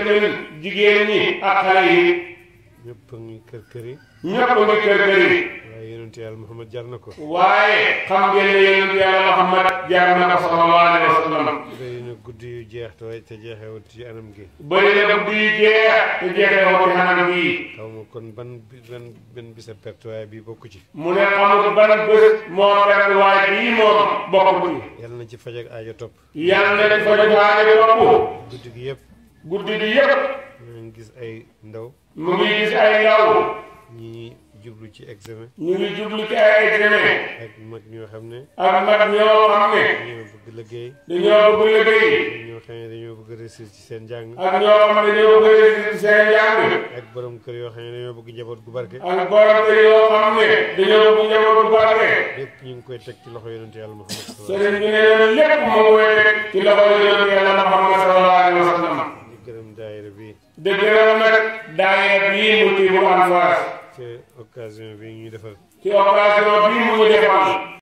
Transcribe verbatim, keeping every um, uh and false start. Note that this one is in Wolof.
tamit jigéen ñi ak xale yi ñëpp a ngi kër kër yi ñëpp a ngi kër kër yi waaye yonent yàlla Muhammad jar na ko waaye xam ngeen ne yonent yàlla Muhammad jar na ko sallallahu alayhi wa sallam bëri na guddi yu jeex te te jeexewut ci anam gi bëri na guddi yu jeex te jeexewut ci anam gi xaw ma kon ban ban ban bisa perte waaye bii bokku ci mu ne xamul ban bés moo perte waaye bii moom bokku ci yàlla na ci faj ak aajo topp yàlla na ci faj ak aajo topp guddi gi yëpp guddi gi yëpp ñu ngi gis ay ndaw mu ngi gis ay ndaw ñi jublu ci examen ñu ngi jublu ci ay examen ak mag ñoo xam ne ak mag ñoo xam ne dañoo bëgg liggéey dañoo bëgg liggéey ñoo xam ne dañoo bëgg réussir ci seen njàng ak ñoo xam ne dañoo bëgg réussir ci seen njàng ak borom kër yoo xam ne dañoo bëgg njaboot gu barke ak borom kër yoo xam ne dañoo bëgg njaboot gu barke lépp ñu ngi koy teg ci loxo yonent yàlla Muhammad sëriñ bi nee na lépp mu ngi koy teg ci loxo yonent yàlla Muhammad sallallahu alayhi wa sallam di gërëm daayira bi di gërëm nag daayira bii mu tiibu Anfas ci occasion bi ñuy defal ci occasion bii mu ñu defal